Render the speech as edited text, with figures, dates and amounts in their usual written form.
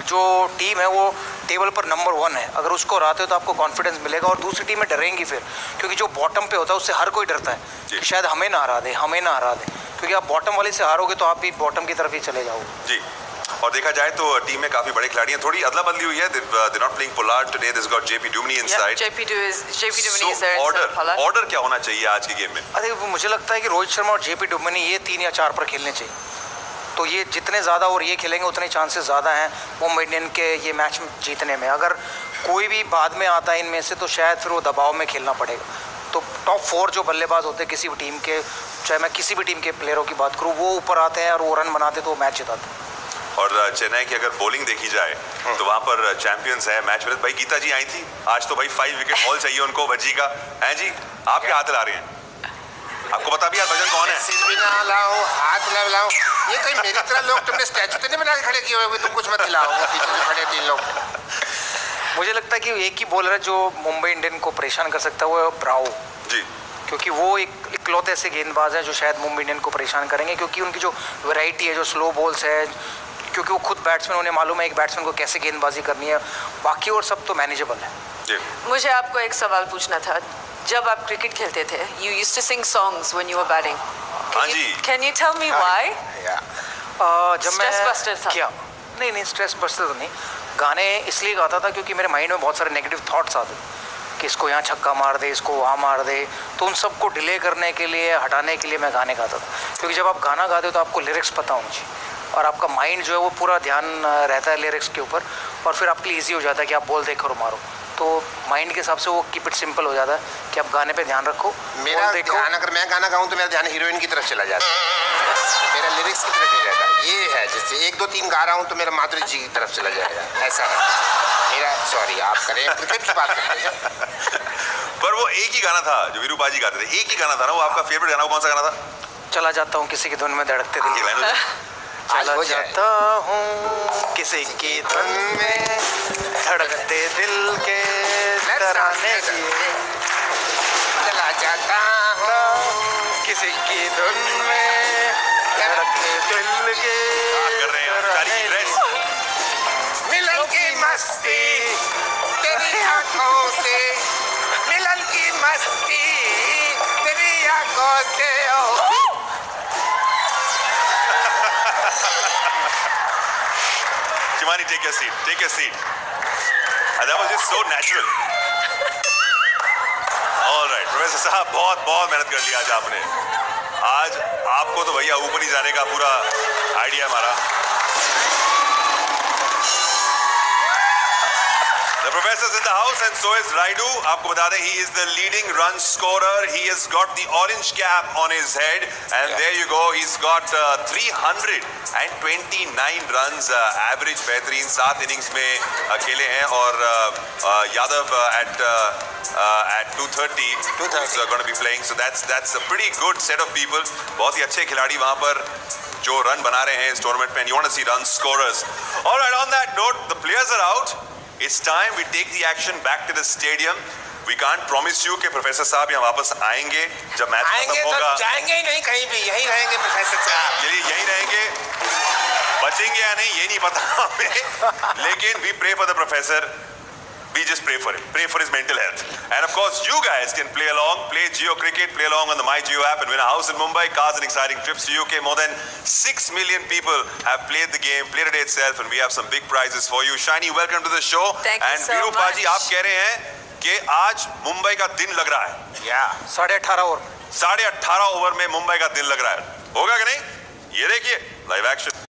जो टीम है वो टेबल पर नंबर 1 है, अगर उसको हराते हो तो आपको कॉन्फिडेंस मिलेगा और दूसरी टीमें डरेंगी फिर, क्योंकि जो बॉटम पे होता है उससे हर कोई डरता है कि शायद हमें ना हरा दे, हमें ना हरा दे, क्योंकि आप बॉटम वाले से हारोगे तो आप भी बॉटम की तरफ ही चले जाओगे। जी, और देखा जाए तो टीम में काफी बड़े खिलाड़ी हैं, थोड़ी अदला बदली हुई है। They're not playing Pollard today. This got JP Duminy inside. JP Duminy is there. Order क्या होना चाहिए आज की गेम में? अरे मुझे लगता है कि रोहित शर्मा और JP Duminy ये 3 या 4 पर खेलने चाहिए, तो ये जितने ज़्यादा और ये खेलेंगे उतने चांसेस ज़्यादा हैं मुंबई इंडियन के ये मैच जीतने में। अगर कोई भी बाद में आता है इनमें से तो शायद फिर वो दबाव में खेलना पड़ेगा। तो टॉप 4 जो बल्लेबाज होते हैं किसी भी टीम के, चाहे मैं किसी भी टीम के प्लेयरों की बात करूँ, वो ऊपर आते हैं और वो रन बनाते तो वो मैच जिताते हैं। और चेन्नई की अगर बॉलिंग देखी जाए तो वहां पर चैंपियंस है मैच में। भाई गीता जी आई थी आज, तो भाई 5 विकेट हॉल चाहिए उनको भज्जी का है जी। आप क्या हाथ ला रहे हैं? आपको पता भी यार भजन कौन है? सिर भी ना हिलाओ, हाथ ना हिलाओ, ये कहीं मेरी तरह लोग तुमने स्टैचू तो नहीं बना के खड़े किए हुए, तुम कुछ मत हिलाओ, पीछे जो खड़े 3 लोग। मुझे लगता है कि एक ही बॉलर है जो मुंबई इंडियन को परेशान कर सकता है, वो है ब्रावो जी, क्योंकि वो एक इकलौते ऐसे गेंदबाज हैं जो शायद मुंबई इंडियन को परेशान करेंगे, क्योंकि उनकी जो वैरायटी है, जो स्लो बॉल्स है, क्योंकि वो खुद बैट्समैन, उन्हें मालूम है एक बैट्समैन को कैसे गेंदबाजी करनी है, बाकी और सब तो मैनेजेबल है। मुझे आपको एक सवाल पूछना था, जब आप क्रिकेट खेलते थे you used to sing songs when you were batting. Can you tell me why? जब मैं क्या नहीं स्ट्रेस बस्टर तो नहीं, गाने इसलिए गाता था क्योंकि मेरे माइंड में बहुत सारे नेगेटिव थॉट्स आते कि इसको यहाँ छक्का मार दे, इसको वहाँ मार दे, तो उन सबको डिले करने के लिए, हटाने के लिए मैं गाने गाता था। क्योंकि जब आप गाना गाते हो तो आपको लिरिक्स पता होनी चाहिए और आपका माइंड जो है वो पूरा ध्यान रहता है लिरिक्स के ऊपर, और फिर आपके लिए ईजी हो जाता है कि आप बोल देकर मारो, तो माइंड के हिसाब से वो कीप इट सिंपल हो जाता है कि आप गाने पे ध्यान रखो। मेरा ध्यान, अगर मैं गाना गाऊं तो मेरा ध्यान हीरोइन की तरफ चला जाता है, मेरा लिरिक्स की तरफ नहीं रहता। ये है जैसे 1 2 3 गा रहा हूं तो मेरा माधुरी जी की तरफ चला जाएगा, ऐसा है मेरा। सॉरी, आप करें क्रिकेट की बात करते हैं। पर वो एक ही गाना था जो वीरू बाजी गाते थे, एक ही गाना था ना वो, आपका फेवरेट गाना वो कौन सा गाना था? चला जाता हूँ किसी की धुन में धड़कते दिल, चला जाता हूँ किसी की धुन में धड़कते दिल के तराने की, चला जाता हूँ किसी की धुन में धड़कते दिल के तराने की, मिलन की मस्ती तेरी आंखों से, मिलन की मस्ती तेरी आंखों से। Shivani, take your seat. Take your seat. That was just so natural. All right, professor साहब बहुत मेहनत कर लिया आज आपने। आज आपको तो भैया ऊपर ही जाने का पूरा आइडिया हमारा। The professor is in the house and so is Raidu. आपको बता दें he is the leading run scorer. He has got the orange cap on his head and there you go. He's got 329 runs average, बेहतरीन 7 innings में खेले हैं और Yadav at 230 is going to be playing. So that's a pretty good set of people. बहुत ही अच्छे खिलाड़ी वहाँ पर जो रन बना रहे हैं इस टूर्नामेंट में. And you want to see run scorers. All right, on that note, the players are out. It's time we take the action back to the stadium. We can't promise you कि professor साहब यहाँ वापस आएंगे जब match खत्म होगा। तो जाएंगे ही नहीं कहीं भी, यहीं रहेंगे प्रोफेसर साहब। चलिए यहीं रहेंगे, बचेंगे या नहीं ये नहीं पता हमें, लेकिन we pray for the professor. We just pray for him, pray for his mental health. And of course, you guys can play along, play Geo Cricket, play along on the My Geo app and win a house in Mumbai, cars and exciting trips to UK. More than 6 million people have played the game, played it itself, and we have some big prizes for you. Shiny, welcome to the show. Thank you so Viru much. Paji, आप कह रहे हैं कि आज मुंबई का दिन लग रहा है। या 18.5 ओवर 18.5 ओवर में मुंबई का दिन लग रहा है, होगा कि नहीं? ये देखिए लाइव एक्शन।